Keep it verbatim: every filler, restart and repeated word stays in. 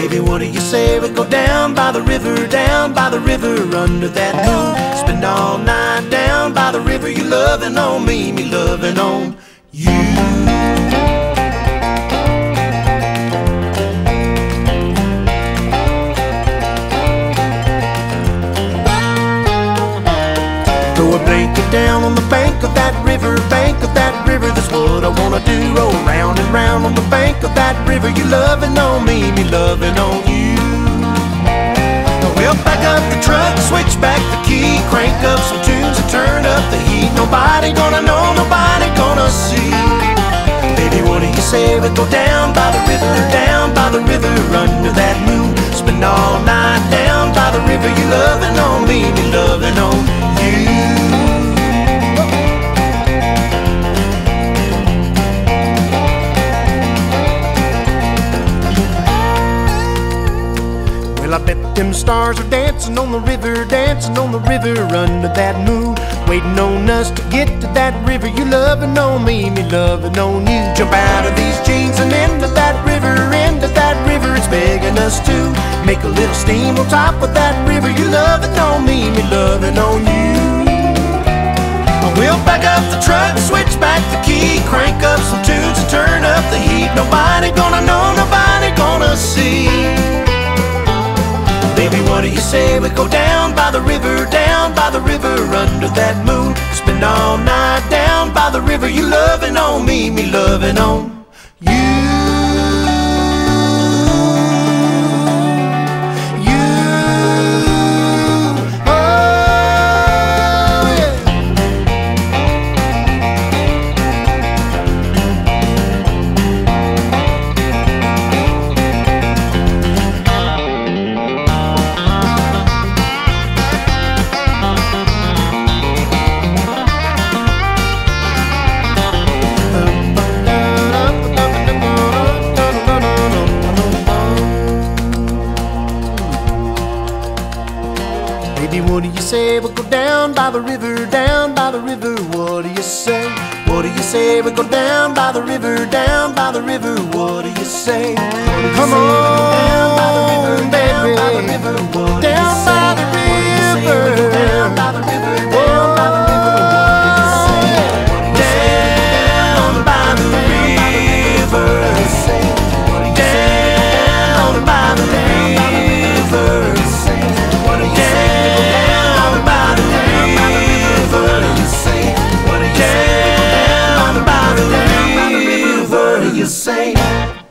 Baby, what do you say we go down by the river, down by the river under that moon? Spend all night down by the river, you loving on me, me loving on you. Throw a blanket down on the bank of that river, bank of that river, that's what I wanna do. Roll round and round on the bank of that river, you loving on me, me loving on you. We'll back up the truck, switch back the key, crank up some tunes and turn up the heat. Nobody gonna know, nobody gonna see. Baby, what do you say we go down by the river, down by the river under that moon? Spend all night down by the river, you loving on me, me loving on you. I bet them stars are dancing on the river, dancing on the river under that moon, waiting on us to get to that river. You loving on me, me loving on you. Jump out of these jeans and into that river, into that river. It's begging us to make a little steam on top of that river. You loving on me, me loving on you. We'll back up the truck, switch back the key, crank up some tunes and turn up the heat. Nobody gonna know, nobody gonna see. Baby, what do you say we go down by the river, down by the river under that moon? Spend all night down by the river, you loving on me, me loving on you. What do you say we go down by the river, down by the river? What do you say? What do you say we go down by the river, down by the river? What do you say? Come on, down by the river, baby, down by the river. What do you say? Down by the river, down by the river. Down by the river, down by the river. You say